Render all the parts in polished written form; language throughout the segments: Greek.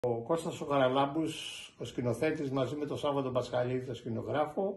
Ο Κώστας ο Χαραλάμπους, ο σκηνοθέτης, μαζί με τον Σάββατο Πασχαλίδη, τον σκηνογράφο,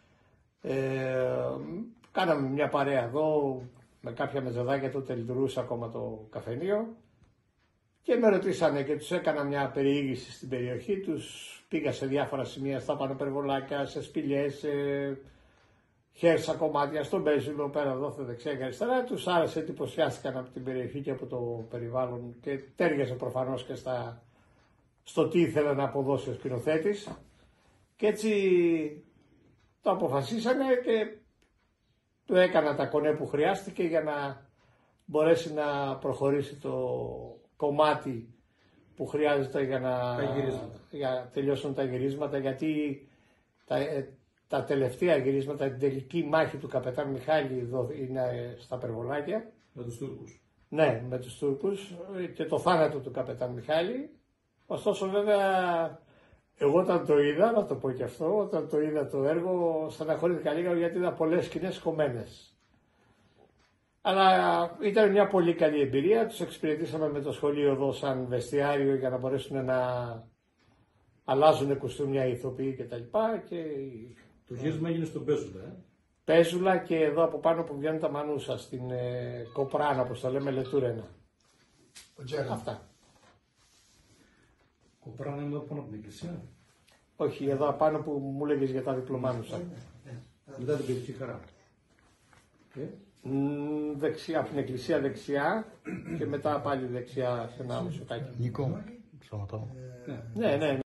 κάναμε μια παρέα εδώ με κάποια μεζεδάκια, τότε λειτουργούσε ακόμα το καφενείο και με ρωτήσανε και τους έκανα μια περιήγηση στην περιοχή τους. Πήγα σε διάφορα σημεία, στα πανοπερβολάκια, σε σπηλιές, σε χέρσα κομμάτια, στον Πέζουλο, πέρα εδώ, δεξιά και αριστερά. Τους άρεσε, εντυπωσιάστηκαν από την περιοχή και από το περιβάλλον και τέριαζε προφανώς και στο τι ήθελε να αποδώσει ο σκηνοθέτης. Και έτσι το αποφασίσανε και του έκανα τα κονέ που χρειάστηκε για να μπορέσει να προχωρήσει το κομμάτι που χρειάζεται για να τελειώσουν τα γυρίσματα, γιατί τα τελευταία γυρίσματα, την τελική μάχη του καπετάν Μιχάλη εδώ είναι στα Περβολάκια. Με τους Τούρκους. Ναι, με τους Τούρκους και το θάνατο του καπετάν Μιχάλη. Ωστόσο βέβαια εγώ όταν το είδα, να το πω και αυτό, όταν το είδα το έργο στεναχωρήθηκα λίγο γιατί είδα πολλές σκηνές κομμένες. Αλλά ήταν μια πολύ καλή εμπειρία, τους εξυπηρετήσαμε με το σχολείο εδώ σαν βεστιάριο για να μπορέσουν να αλλάζουν κουστούμια οι ηθοποιοί κτλ. Το γύρισμα έγινε στον Πέζουλα. Πέζουλα και εδώ από πάνω που βγαίνουν τα Μανούσα, στην Κοπράνα, όπως το λέμε, Λετούρενα. Αυτά. Κοπράνα είναι εδώ πάνω από την εκκλησία. Όχι, εδώ απάνω που μου λέγες για τα διπλωμάνουσα. Μετά την παιδική χαρά. Δεξιά, από την εκκλησία δεξιά και μετά πάλι δεξιά σε ένα άλλο σοκάκι. Νίκο, σταματάω. Ναι.